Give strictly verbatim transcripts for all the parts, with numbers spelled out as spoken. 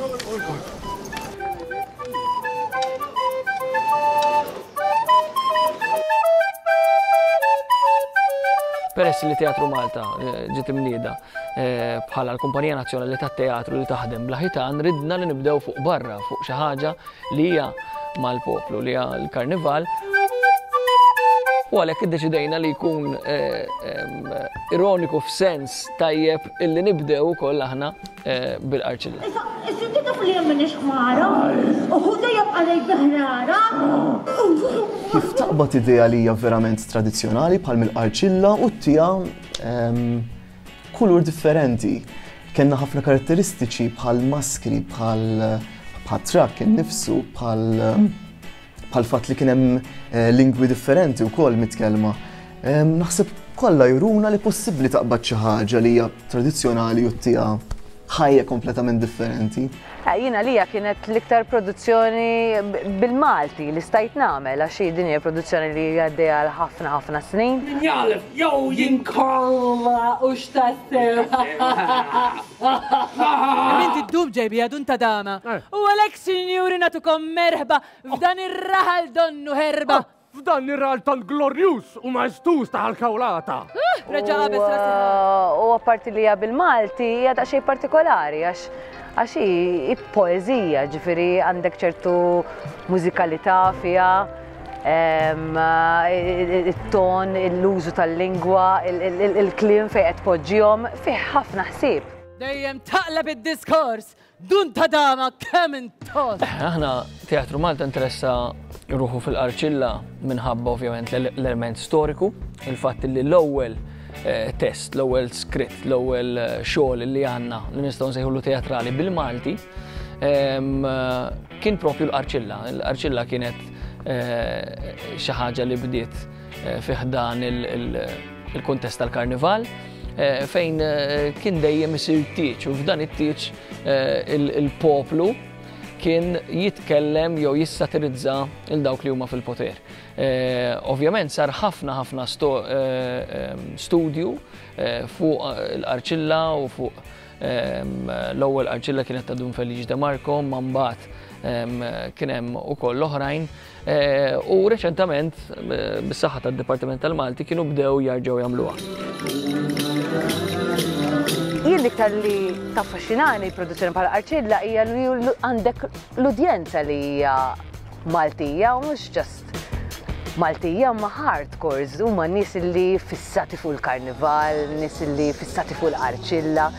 Peress li Teatru Malta ġiet imnieda bħala l-Kumpanija Nazzjonali tat-Teatru li taħdem bl-Ħitan, ridna li nibdew fuq barra, fuq xi ħaġa li hija mal-poplu, li hija l-karnival. U għalhekk iddeċidejna li jkun ironiku f'sens tajjeb illi nibdew ukoll aħna bil-Arċilla. Is-sinti taf li hemm minix ħmara, uħu dejjem għalej biħrara. Kif taqbad idea li hija verament tradizzjonali bħal mill-Arċilla u tija kulur differenti. Kenna ħafna karatteristiċi bħal maskri, bħal trakk innifsu, bħal fatt li kien hemm lingwi differenti wkoll mitkellma. Naħseb kollha juruna li possibbli taqbad xi ħaġa li hija tradizzjonali u tija ħajja kompletament differenti. Jiena lija kienet l-iktar produzzjoni bil-Malti li stajt nagħmel għax din hija produzzjoni li għaddejja għal ħafna ħafna snin. Jalef, jew jinkolla u x'tassew. Inti ddub ġejbi għadun ta' dama. U għalhekk sinjuri nagħtukom merħba f'dan ir-raħal donnu herba. F'dan ir-raħal tant glorjus u maestus ta' ħal-kawlata. Reġa' qabes U apparti li hija bil-Malti hija daqsxejn partikolari għax għax hi poeżija, ġifieri għandek ċertu mużikalità fiha, it-ton, l-użu tal-lingwa, il-kliem fejn qed tpoġġihom, fih ħafna ħsieb. Dejjem taqleb id-diskors, dun ta' dama kemm intos. Aħna Teatru Malta interessa ruħu fil-Arċilla minħabba ovvjament l-element storiku, il-fatt li l-ewwel test, l-ewwel skritt, l-ewwel xogħol li għandna li nistgħu nsejħulu teatrali bil-Malti kien propju l-Arċilla. L-Arċilla kienet xi ħaġa li bdiet fih dan il-kuntest tal-Karnival fejn kien dejjem isir tieċ u f'dan it-tieċ il-poplu kien jitkellem jew jissatirizza il dawk li huma fil-poter. Ovvjament sar ħafna ħafna studju fuq l-Arċilla u fuq l-ewwel Arċilla kienet ta' Dun Felice de Marco, ma mbagħad kien hemm ukoll l-oħrajn u reċentament bis-saħħa tad-Dipartiment tal-Malti kienu bdew jarġgħu jagħmluha. Jien l-iktar li taffaxxinani produzzjoni bħala Arċilla hija li għandek l-udjenza li hija Maltija u mhux just Maltija ma hardcores, huma nies li fissati fuq il-Karnival, nies li fissati fuq l-Arċilla.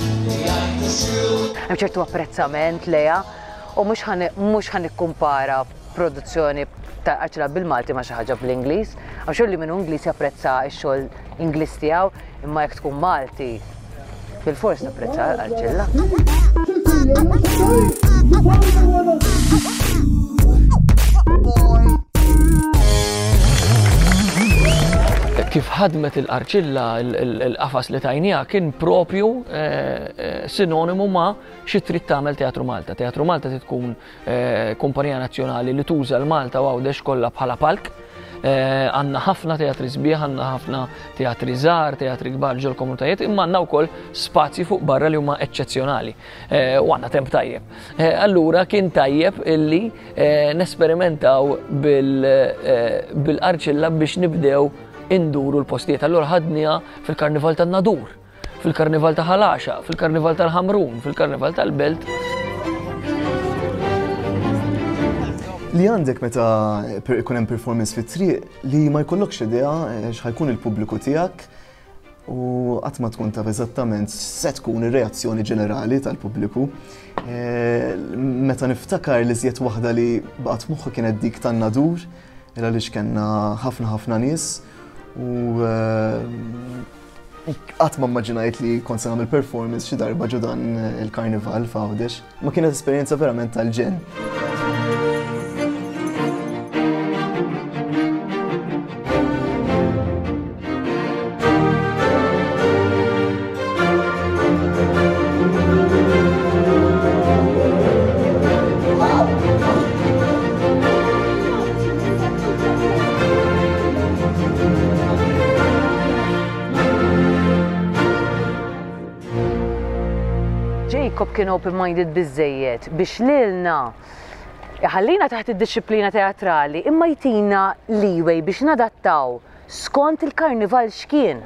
Hemm ċertu apprezzament lejha u mhux ħanikkumpara produzzjoni ta' Arċilla bil-Malti ma' xi ħaġa bl-Ingliż, għax xogħol li minnu Ingliż japprezza x-xogħol Ingliż tiegħu, imma jekk tkun Malti bil-fors napprezza Arċilla. Kif ħadmet il-Arċilla, il-qafas li tajnija kien propju sinonimu ma' xi trid tagħmel Teatru Malta. Teatru Malta tkun kumpanija nazzjonali li tuża l-Malta u għawdex kollha bħala palk. Għandna ħafna teatri sbieħ, għandna ħafna teatri żgħar, teatri kbar ġol komunitajiet, imma għandna wkoll spazji fuq barra li huma eċċezzjonali. U għandna temp tajjeb. Allura kien tajjeb illi nesperimentaw bil-Arċilla biex nibdew induru l-postijiet. Allura ħadniha fil-Karnival tan-Nadur, fil-Karnival ta' Ħalaxa, fil-Karnival tal-Ħamrun, fil-Karnival tal-Belt. Li għandek meta ikun hemm performance fit-triq li ma jkollokx idea x'ħajkun il-pubbliku tiegħek u qatt ma tkun taf eżattament se tkun ir-reazzjoni ġenerali tal-pubbliku. Meta niftakar li żjed waħda li baqgħet f'moħħi kienet dik tan-Nadur, għaliex kellna ħafna ħafna nies u qatt ma immaġinajt li kont se nagħmel performance xi darba ġo dan il-Karnival f'Għawdex. Ma kienet esperjenza verament tal-ġen. Jacob kien open-minded biżżejjed biex lilna ħallina taħt id-disciplina teatrali imma jtina leeway biex nadattaw skont il-karnival x'kien.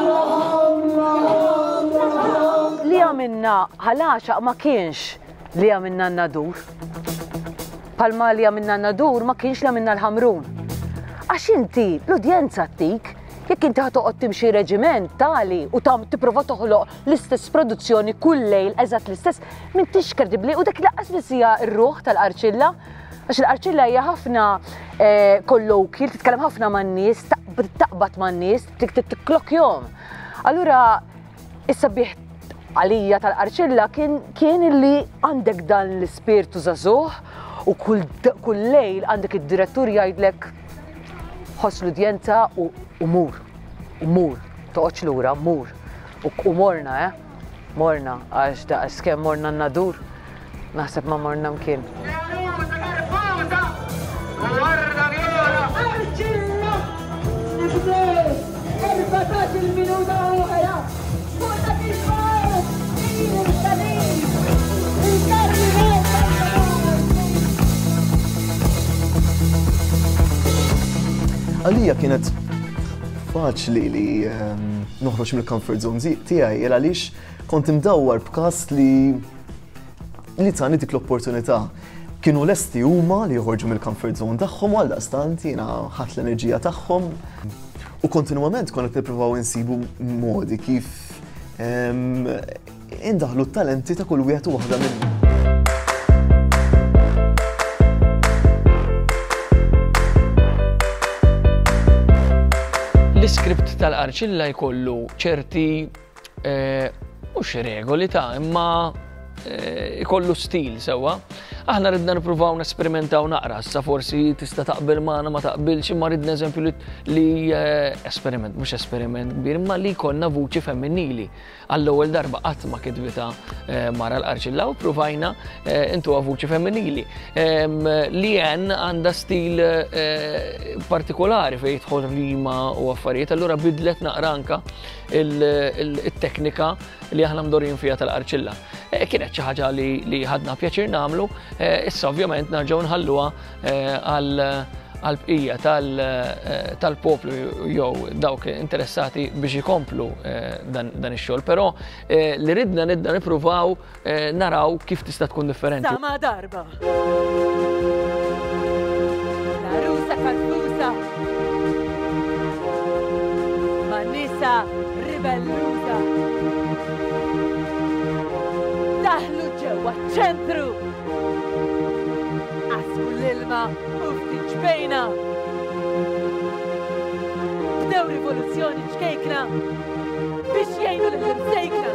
Li għamilna ħalaxaq ma kienx li għamilna n-nadur. Palma li għamilna n-nadur ma kienx li għamilna l-ħamrun. Għax inti l-udjenza tik jekk inti ħatoqgħod timxi reġiment tali u tam tipprova toħloq l-istess produzzjoni kull lejl eżatt l-istess, m'intix kredibbli u dak laqqas biss hija r-ruħ tal-Arċilla. Għax l-Arċilla hija ħafna kollokil, titkellem ħafna man-nies, taqbad man-nies, tikklokjom. Allura is-sabiħ għalija tal-Arċilla kien illi għandek dan l-ispirtu żagħżugħ u kull lejl għandek id-direttur jgħidlek ħoss l-udjenza u mur, u mur, toqgħodx lura, mur. U morna, eh? Morna, għax daqs kemm morna n-nadur, naħseb ma morna mkien. Għalija kienet faċli li noħroġ mill-comfort zone tiegħi il għaliex kont imdawwar b'każ li li tani dik l-opportunità. Kienu lesti huma li joħorġu mill-comfort zone tagħhom għal daqstant jiena ħadd l-enerġija tagħhom u kontinwament konna nippruvaw insibu modi kif indaħlu t-talenti ta' kull wieħed u waħda minnhom. L-iskript tal-Arċilla jkollu ċerti mhux regoli ta' imma jkollu stil sewwa. Aħna ridna nippruvaw nesperimentaw naqra, sa forsi tista' taqbel magħna ma taqbilx imma ridna eżempju li esperiment, mhux esperiment kbir, imma li jkollna vuċi femminili. Għall-ewwel darba qatt ma kitbita mara l-Arċilla u pruvajna intuha vuċi femminili. Li għen għandha stil partikolari fejn jidħol rima u affarijiet, allura bidlet naqra anke il-teknika li aħna mdorrin fiha tal-Arċilla. Kienet xi ħaġa li ħadna pjaċir nagħmlu, issa ovvjament narġgħu nħalluha għall-bqija tal-poplu jew dawk interessati biex ikomplu dan ix-xogħol, però li ridna nidda nippruvaw naraw kif tista' tkun differenti. Sama darba. Larusa kalfusa. Manisa ribellusa. Daħlu ġewwa ċ-ċentru. Qasmu l-ilma u ftit ġbejna. Bdew rivoluzzjoni ċkejkna biex jgħinu lill-imsejkna.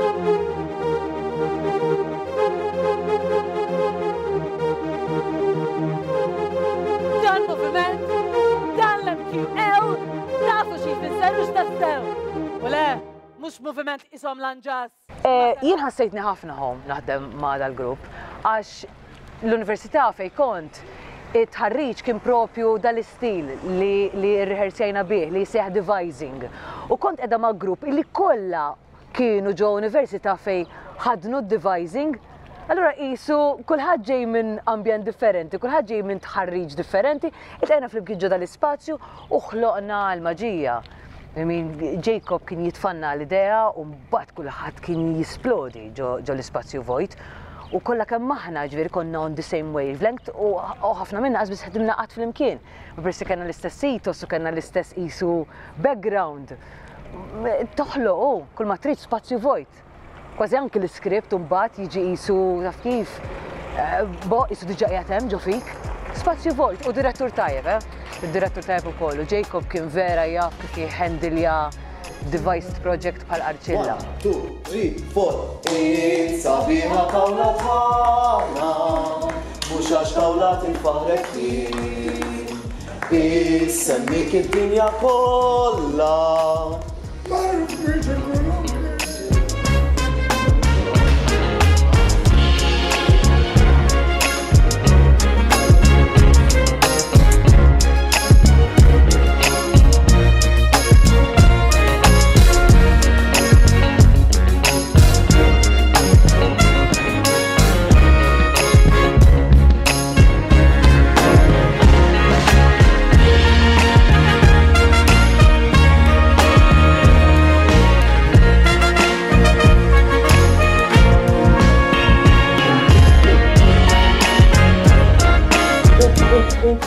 Dan moviment, dan l-M Q L, tafu xi jfisser u x'tassew. U le, mhux moviment ishom lanġas. Jien ħassejtni ħafna hom naħdem ma' dal-grupp għax l-Università fejn kont it-ħarriġ kien propju dal-istil li rreħersjajna bih, li jseħħ devising. U kont qiegħda ma' grupp illi kollha kienu ġew Università fejn ħadnu d-devising. Allura qisu kulħadd ġej minn ambjent differenti, kulħadd ġej minn tħarriġ differenti, iltqajna flimkien ġo dal-ispazju u ħloqna l-maġija. Jacob kien jitfanna l-idea u mbagħad kulħadd kien jisplodi ġo l-ispazju vojt. U kollha kemm aħna ġifieri konna on the same wavelength u ħafna minna qasbis ħedimna qatt flimkien. Persi kellna l-istess ethos u kellna l-istess qisu background. Toħloq kull ma trid spazju vojt. Kważi anke l-iskript u mbagħad jiġi qisu taf kif. Bo qisu diġà qiegħed hemm ġo fik. Spazju vojt u direttur tajjeb, eh? Il-direttur tajjeb ukoll. Jacob kien vera jaf kif jħendilja devised project bħal Arċilla. one, two, three, four. Sabiħa kawla tħana, mux għax kawla tinfaħrek jien. Semmik id-dinja kolla.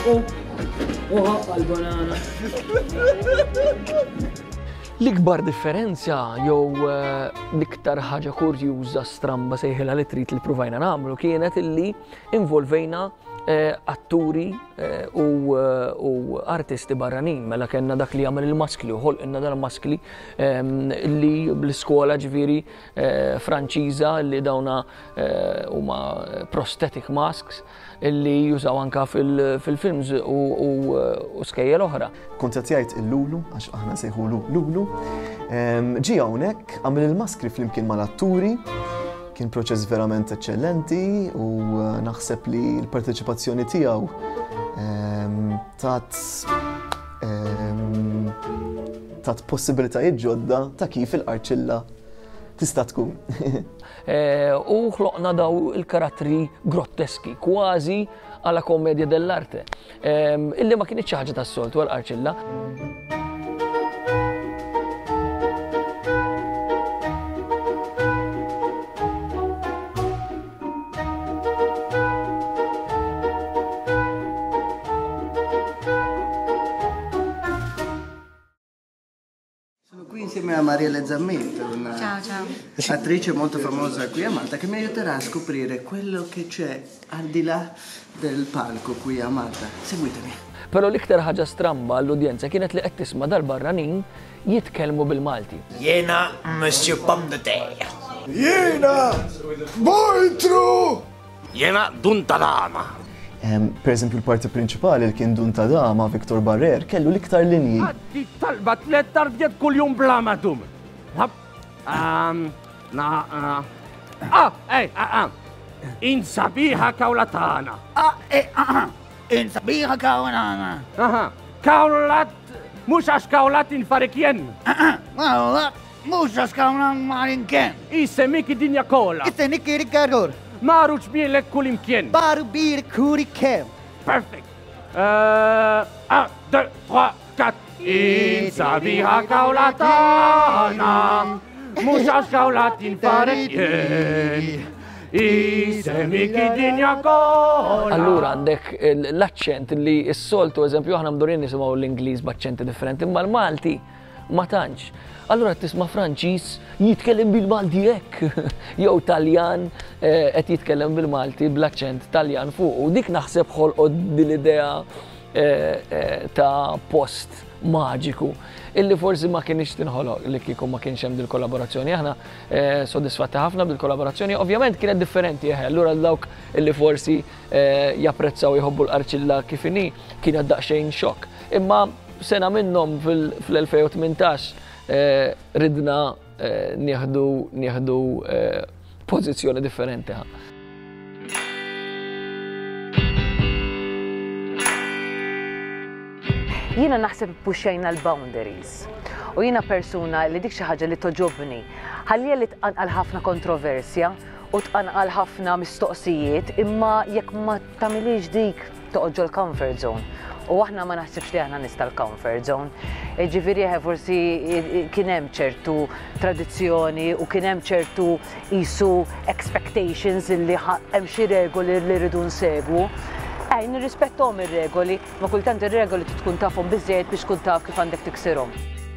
U ħaqqa l-banana. L-ikbar differenza jew l-iktar ħaġa kurjuża stramba sejħilha li trid li provajna nagħmlu kienet illi involvejna atturi u artisti barranin, mela kellna dak li jagħmel il-maskli u ħolqilna dal-maskli li bl-iskola ġifieri Franċiża li dawna huma prosthetic masks illi jużaw anka fil-films u skejjel oħra. Kont qed jgħid il-Lulu, għax aħna sejħulu Lulu, ġie hawnhekk għamel il-maskri flimkien mal-atturi, kien proċess verament eċċellenti u naħseb li l-parteċipazzjoni tiegħu tat tat possibilitajiet ġodda ta' kif il-Arċilla tista' tkun. U ħloqna daw il-karattri grotteski, kważi għala kommedja dell-arte, illi ma kienx xi ħaġa tas-soltu għall-Arċilla. Insieme a Mariella Zammetti, una ciao, ciao. attrice molto famosa qui a Malta, che mi aiuterà a scoprire quello che c'è al di là del palco qui a Malta. Seguitemi. Però l-iktar ħaġa stramba l-udjenza kienet li qed tisma' dal-barranin jitkellmu bil-Malti. Jiena Monsieur Pomme de Terre. Jiena Boitru! Jiena Duntadama. Per eżempju l-parti prinċipali li kien Duntadama, Victor Barrer, kellu l-iktar linji. Għaddi talba tlet tardiet kull-jum bla madum. Na, ah, ej, ah, insabiħa kawlatana. Ah, eh, ah, insabiħa kawlatana. Aha, kawlat, mux għax kawlat infarikjen. Kawlat, mux għax kawlat marinkjen. Issemiki dinja kola. Issemiki rikargur. Maru ċbielek kull imkien. Baru bir kuri kem. Perfect. Un, deux, trois, quatre. Insabiħa kawlatana, mux għax kawlat infarikjen. Isemmiki dinja kola. Allura għandek l-accent li s-soltu, eżempju, aħna mdorin nisimaw l-Ingliż b'accenti differenti, imma l-Malti ma tantx. Allura tisma' Franċiż jitkellem bil-Malti hekk, jew Taljan qed jitkellem bil-Malti bl-aċċent Taljan fuq. U dik naħseb ħolqod din l-idea ta' post maġiku illi forsi ma kienx tinħoloq li kieku ma kienx hemm dil-kollaborazzjoni. Aħna sodisfatti ħafna bil-kollaborazzjoni. Ovvjament kienet differenti eħe, allura dawk illi forsi japprezzaw jħobbu l-Arċilla kif inhi kienet daqsxejn xokk. Imma sena minnhom fl-elfejn u tmintax ridna nieħdu nieħdu pożizzjoni differenti. Jiena naħseb puxxejna l-boundaries. U jiena persuna li dik xi ħaġa li toġobni. Ħallija li tqanqal ħafna kontroversja u tqanqal ħafna mistoqsijiet, imma jekk ma tagħmilix dik toqgħod ġol comfort zone. U aħna ma naħsibx li aħna nista' l-comfort zone. Ġifieri forsi kien hemm ċertu tradizzjoni u kien hemm ċertu isu expectations illi hemm xi regoli li rridu nsegwu. Ej, nirrispettom ir-regoli, ma kultant ir-regoli tkun tafhom biżżejjed biex tkun taf kif għandek tiksirhom.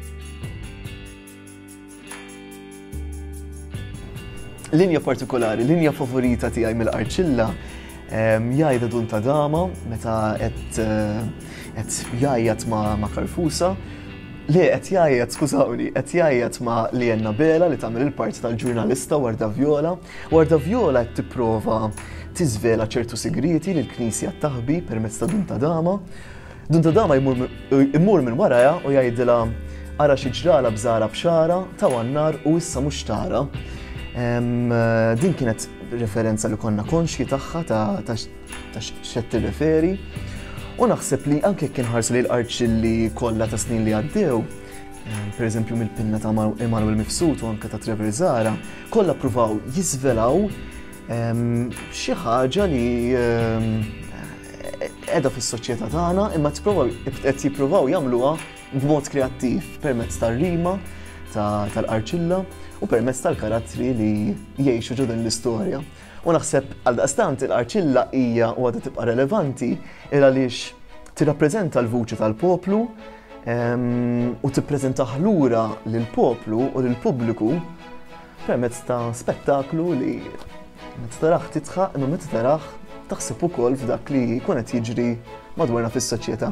Linja partikolari, linja favorita tiegħi mill-Arċilla jgħida Duntadama meta qed jgħajjat ma' Karfusa. Le, qed jgħajjat, skużawni, qed jgħajjat ma' Lienna Bela li tagħmel il-parti tal-ġurnalista Warda Vjola. Warda Vjola qed tipprova tiżvela ċertu sigriti li l-Knisja taħbi permezz ta' Duntadama. Duntadama jmur minn warajha u jgħidilha ara xi ġrala bżara b'xara ta' wannar u issa mhux tara. Din kienet referenza li konna konxji tagħha ta' x'qed tirreferi. U naħseb li anke kien ħarsu li l-Arċilli kollha ta' snin li għaddew, pereżempju mill-pinna ta' Emanuel Mifsud u anke ta' Trevor Zara, kollha pruvaw jiżvelaw xi ħaġa li qiegħda fis-soċjetà tagħna imma qed jippruvaw jagħmluha b'mod kreattiv permezz tar-rima tal-Arċilla u permezz tal-karattri li jgħixu ġo din l-istorja. U naħseb għaldaqstant il-Arċilla hija u għadha tibqa' relevanti il għaliex tirrappreżenta l-vuċi tal-poplu u tippreżentaħ lura lill-poplu u lill-pubbliku permezz ta' spettaklu li meta taraħ titħaq imma meta taraħ taħseb ukoll f'dak li jkun qed jiġri madwarna fis-soċjetà.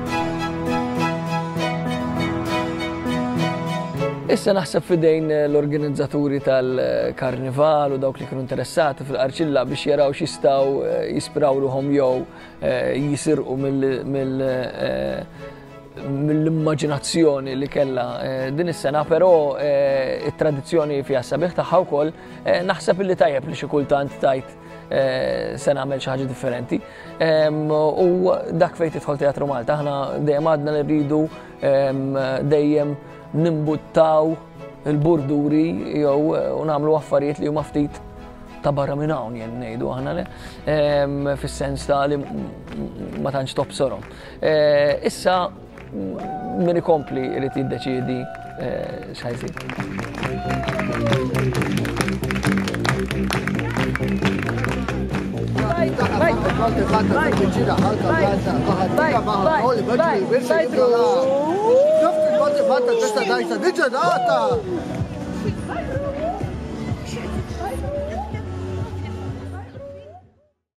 Issa naħseb fidejn l-organizzaturi tal-karnival u dawk li kienu interessati fil-Arċilla biex jaraw x'jistgħu jispiraw ruhom jew jisirqu mill-immaġinazzjoni li kellha din is-sena, però it-tradizzjoni fiha sabiħ tagħha wkoll naħseb illi tajjeb li xi kultant tajt se nagħmel xi ħaġa differenti. U dak fejn tidħol Teatru Malta, aħna dejjem għadna li rridu dejjem nimbuttaw il-burduri jew u nagħmlu affarijiet li huma ftit ta' barra minn hawn jien ngħidu aħna le fis-sens ta' li ma tantx tobsorhom. Issa min ikompli irid jiddeċiedi x'ħajsir. Fatta questa dai sta dice data!